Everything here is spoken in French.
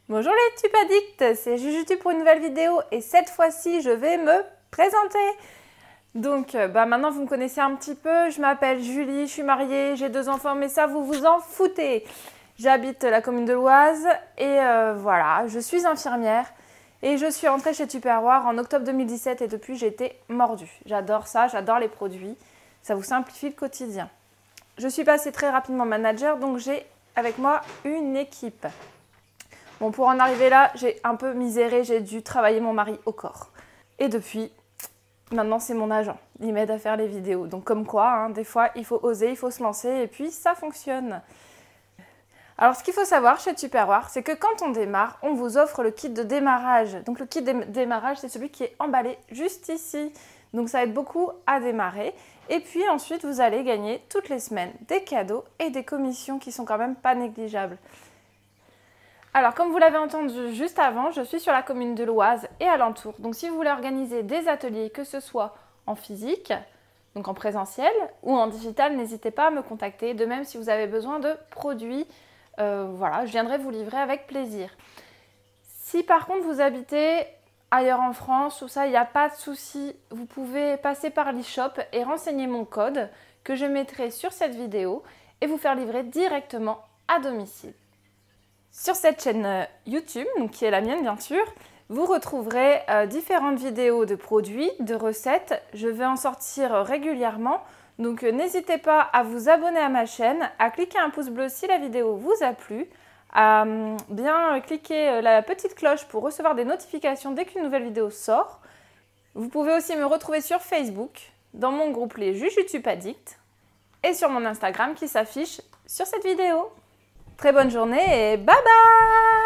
Bonjour les tubaddicts, c'est Jujutu pour une nouvelle vidéo et cette fois-ci je vais me présenter. Donc maintenant vous me connaissez un petit peu, je m'appelle Julie, je suis mariée, j'ai 2 enfants mais ça vous vous en foutez. J'habite la commune de l'Oise et voilà, je suis infirmière et je suis entrée chez Tupperware en octobre 2017 et depuis j'ai été mordue. J'adore ça, j'adore les produits, ça vous simplifie le quotidien. Je suis passée très rapidement manager donc j'ai avec moi une équipe. Bon, pour en arriver là, j'ai un peu miséré, j'ai dû travailler mon mari au corps. Et depuis, maintenant c'est mon agent. Il m'aide à faire les vidéos. Donc comme quoi, hein, des fois, il faut oser, il faut se lancer et puis ça fonctionne. Alors ce qu'il faut savoir chez Tupperware, c'est que quand on démarre, on vous offre le kit de démarrage. Donc le kit de démarrage, c'est celui qui est emballé juste ici. Donc ça aide beaucoup à démarrer. Et puis ensuite, vous allez gagner toutes les semaines des cadeaux et des commissions qui sont quand même pas négligeables. Alors, comme vous l'avez entendu juste avant, je suis sur la commune de l'Oise et alentour. Donc, si vous voulez organiser des ateliers, que ce soit en physique, donc en présentiel, ou en digital, n'hésitez pas à me contacter. De même, si vous avez besoin de produits, voilà, je viendrai vous livrer avec plaisir. Si par contre vous habitez ailleurs en France, ou ça, il n'y a pas de souci, vous pouvez passer par l'e-shop et renseigner mon code que je mettrai sur cette vidéo et vous faire livrer directement à domicile. Sur cette chaîne YouTube, donc qui est la mienne bien sûr, vous retrouverez différentes vidéos de produits, de recettes. Je vais en sortir régulièrement, donc n'hésitez pas à vous abonner à ma chaîne, à cliquer un pouce bleu si la vidéo vous a plu, à bien cliquer la petite cloche pour recevoir des notifications dès qu'une nouvelle vidéo sort. Vous pouvez aussi me retrouver sur Facebook, dans mon groupe Les Jujutupaddicts, et sur mon Instagram qui s'affiche sur cette vidéo. Très bonne journée et bye bye!